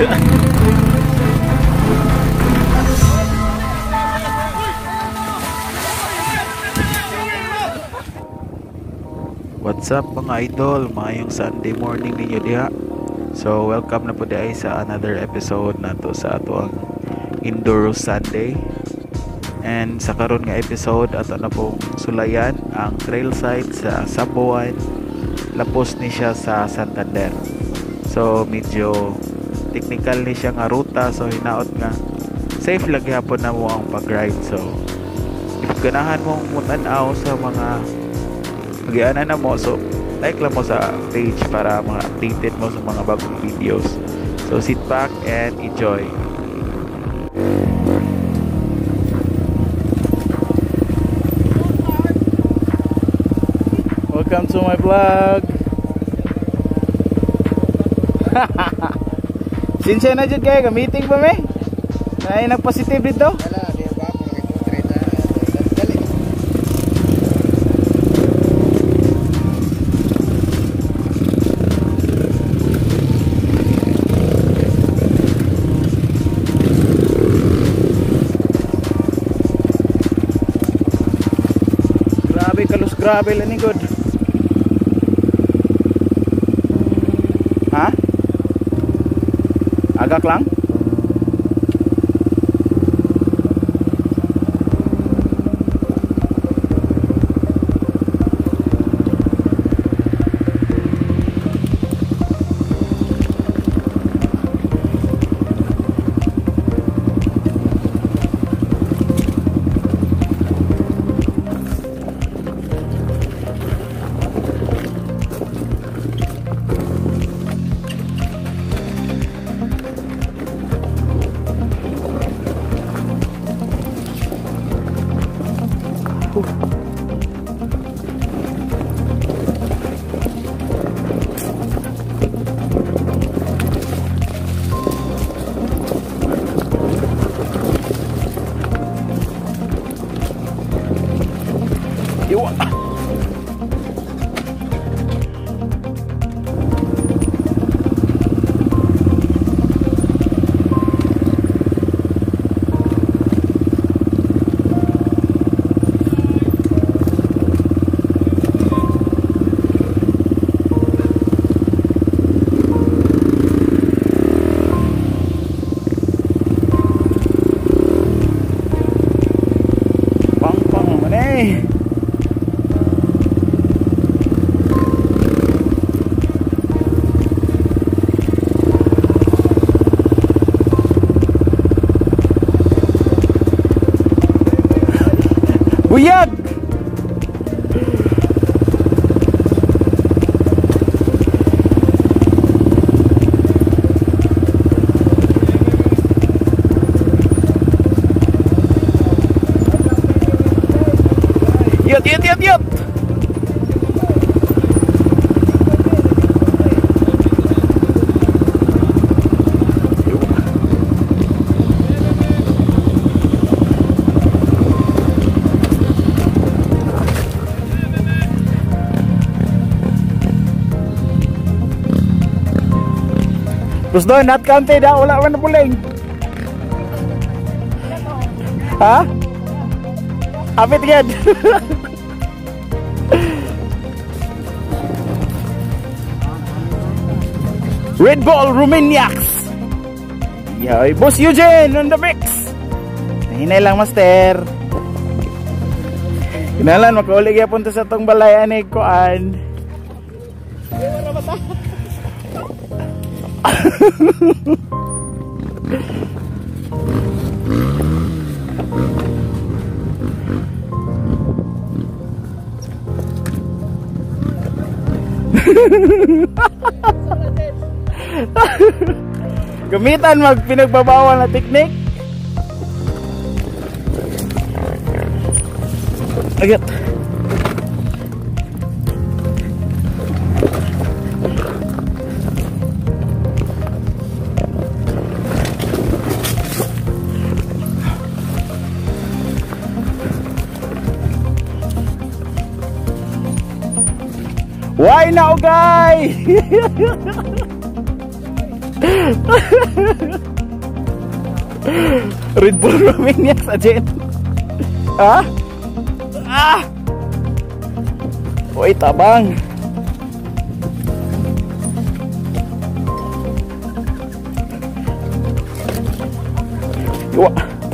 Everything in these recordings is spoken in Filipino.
What's up mga idol, mayong Sunday morning ninyo diha. So welcome na po diay sa another episode nato sa ato ang Indoor Sunday. And sa karon nga episode ato na pong sulayan ang trail site sa Sabuan, lapos ni siya sa Santander. So medyo technical ni siya nga ruta, so hinaot nga safe lagi hapon na mo ang pag-ride. So if ganahan mong mutanaw sa mga magianan na mo, so like lang mo sa page para mga updated mo sa mga bagong videos. So sit back and enjoy. Welcome to my vlog. Sinsya na dyan kayo, meeting pa may? Ay nag-positive dito? Wala, di ba ako nag-portrait na dali. Grabe, kalus grabe lang ni God. Ha? Agak lang? Buyag! Yut, yut, yut, yut! Terus doon, not counted ha, wala man na puling. Ha? Apit yan. Red Bull Romaniacs. Yoy, Boss Eugene on the mix. Hinay lang master. Kinalan, makaulig ya punta sa tong balayan ni Kuan. Gamitan mag pinagbabawal na teknik. Agad. Why now, guy? Red Bull Romaniac sa Jen. Ha? Ah! Uy, tabang. Iwa.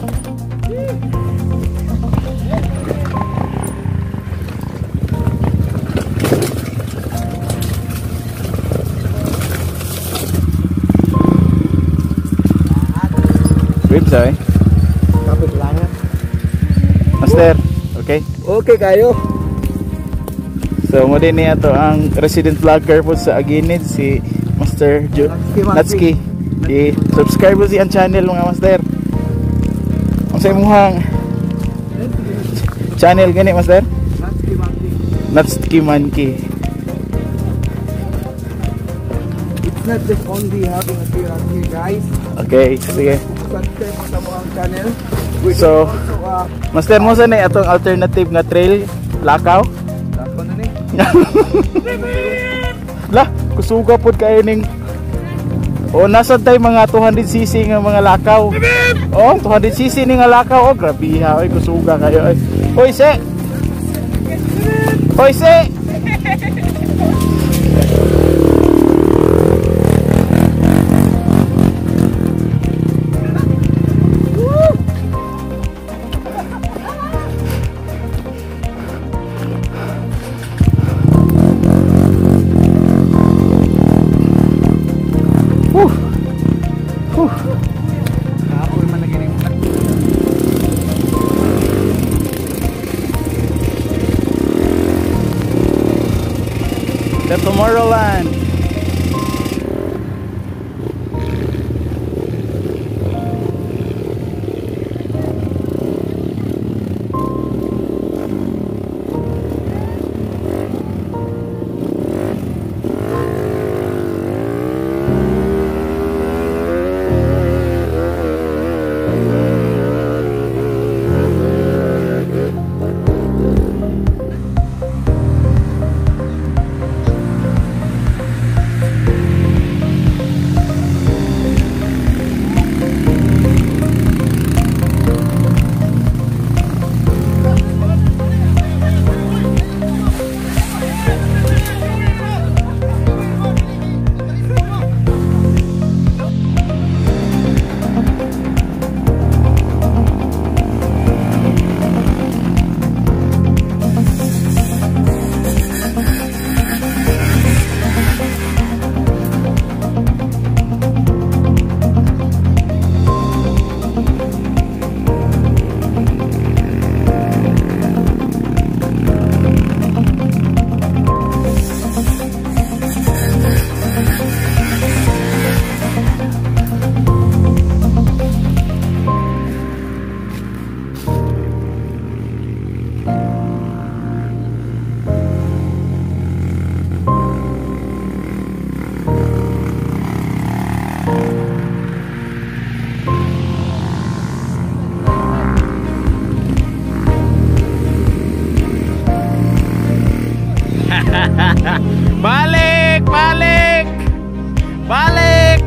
Ribs ay. Kapit lang ha. Master, okay? Okay kayo. So mo din niya to ang resident vlogger po sa Aguinid, si Master Natsuki. I-subscribe po si ang channel mga master. Ang sa imuhang channel gani master? Natsuki Monkey. It's not just only having a beer out here guys. Okay, sige. Subscribe mo sa mga channel. So, Also, master mo sa na atong alternative nga trail, Lakaw? dapat na ni. Lah, kusuga pod kayo ning. O nasa tay mga 200cc nga mga lakaw. Oh, 200cc ni nga lakaw. Oh, grabe ha. Oy, kusuga kayo. Hoy, se. Hoy, se. Apoy man lagi ning. The Tomorrowland. Balik, balik, balik.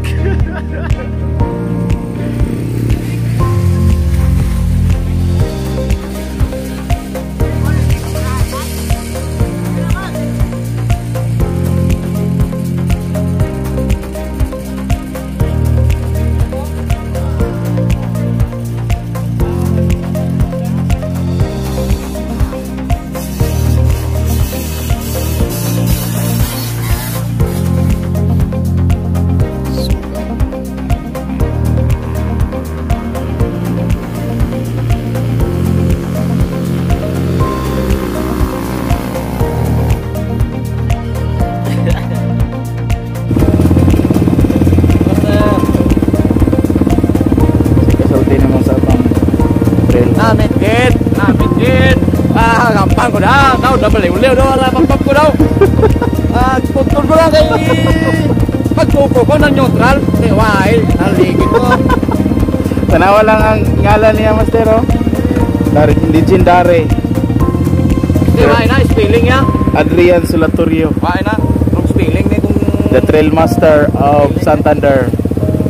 gampang ko na. Kau udah beliw-liw daw. Wala pang ko daw. Putol ko lang kay pagtuko ko ng neutral. Why? Naligid ko. Tanawa lang ang ngalan niya, Master, oh. Legendary. Why na? Spelling ya? Adrian Solatorio. Why na? Ang spelling ni kung... The Trail Master of Santander.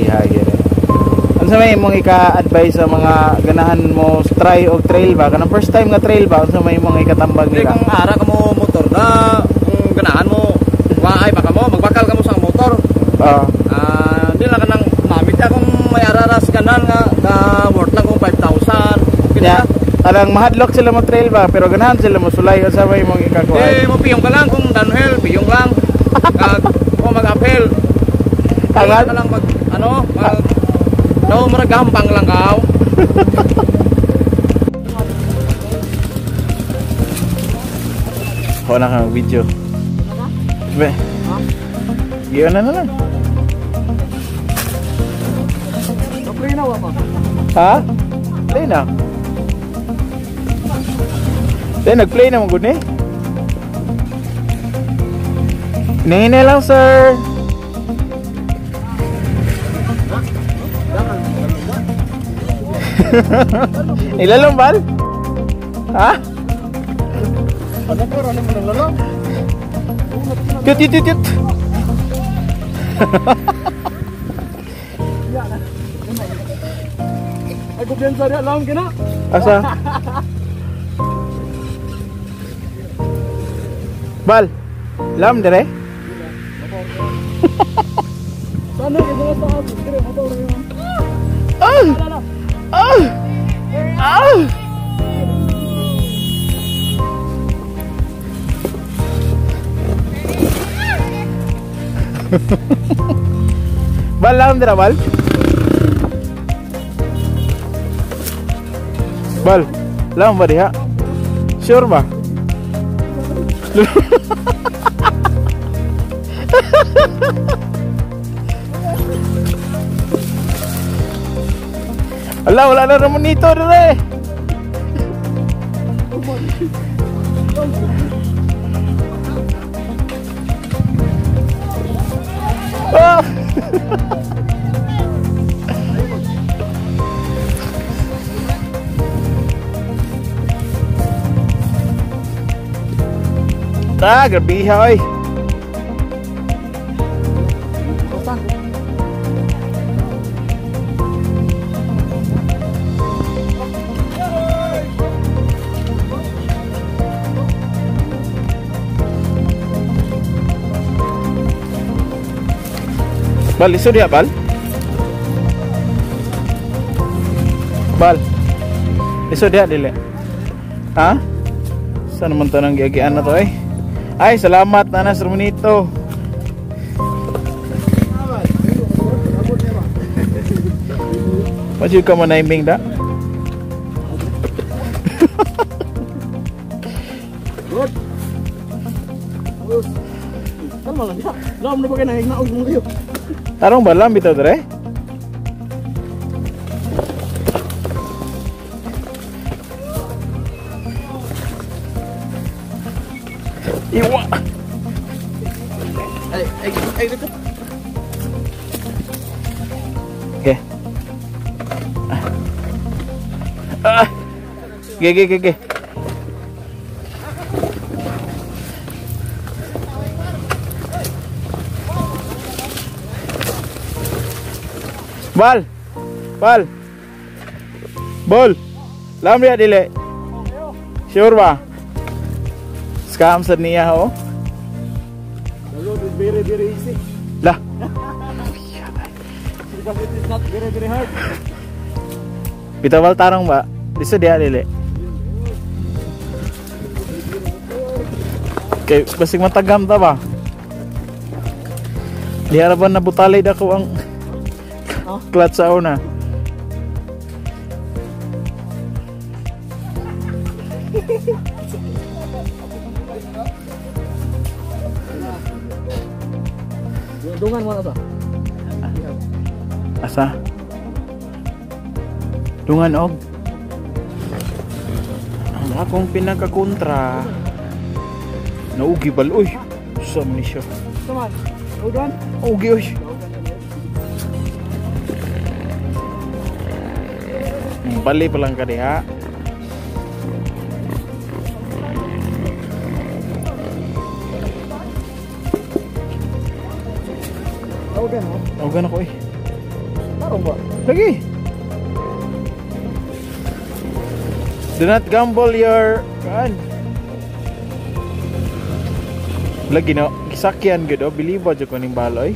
diha gyud. Ano sa may imong ika-advise sa mga ganahan mo try og trail ba? Kanang first time nga trail ba? Ano sa may imong ikatambag Hindi nila? kung ara ka mo motor na kung ganahan mo waay baka mo magbakal ka mo sa motor. Oo. Hindi lang ka nang mamit ka kung may araras ganan nga worth lang kung 5,000. Nya, alang mahadlok sila mo trail ba? Pero ganahan sila mo sulay. Ano sa may imong ikakuha? Mo piyong ka lang kung downhill, piyong lang. Kung mag-uphill. Angat? Ka lang mag maragampang lang ka. Wala kang video. Be. Giyon na lang. Okay na ba? Ha? Play na. Nag-play na mo gud ni. Nene lang sir. Ilalong bal? Ha? Ano ko ron mo lolo? Tut. Ako din sa alam kina. Asa? Bal. Lam dire? Sana ke mga tao, dire motor yun. Bal, lam dire bal? Bal, lam ba diha? Sure ba? Ala, wala na naman nito dire. Oh. Grabe ha oy. Bal, iso dia bal? Bal. Iso dia dili. Ha? Saan naman to nang giagian na to eh? Ay, salamat Nanas Romanito. Masih ka manaiming da? Good. Kalma lang dia. Lam na ba kay naog mo kayo? Tarong balam bitaw dire? Iwa. Ay dito. Okay. Ge. Bal. Bol. Lam dia dili. Sure ba? Scam sa niya ho. Hello, very easy. Lah. Because it is not very hard. Bitawal tarong ba? Diso dia dili. Kay basig matagam ta ba? Di harapan na butalay dako ang clutch sa una. Dungan mo na to. Asa? Dungan og. Ang akong pinakakontra. Naugi bal oy. Sa man siya. Come on. Hold on. Ugi oy. Bali pa lang ka diha. Okay, no? Ogan ako eh. ba? Lagi. Do not gamble your kan. Lagi no, kisakyan gud oh, biliba jud ko ning baloy.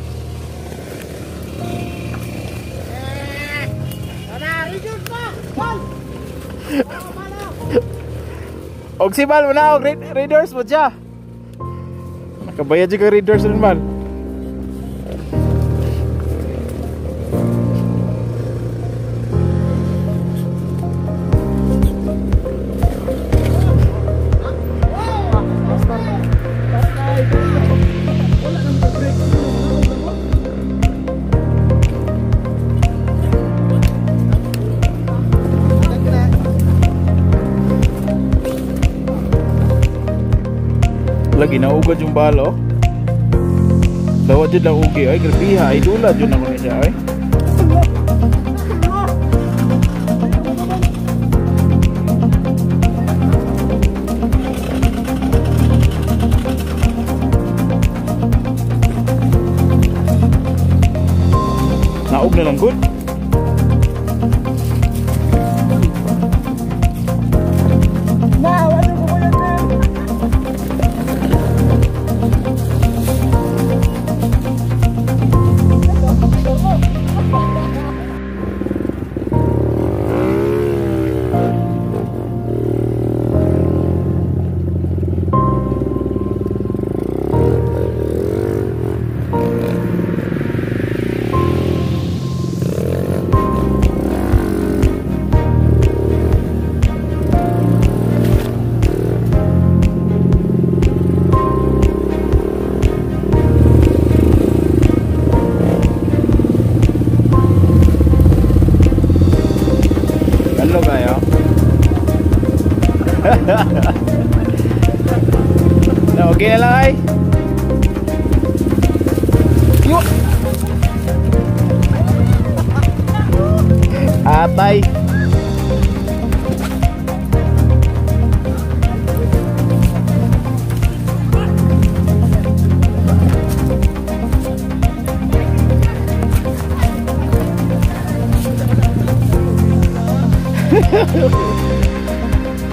Og si Bal muna og readers mo siya. Nakabayad jud ka readers rin Bal. Lagi naugad yung balo. Dawa dyan lang ugi ay grabiha idula dyan ako na siya ay. Naug na lang good. Na okay na lang ay. Yun. Atay.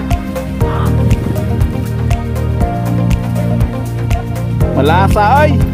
Malasa ay.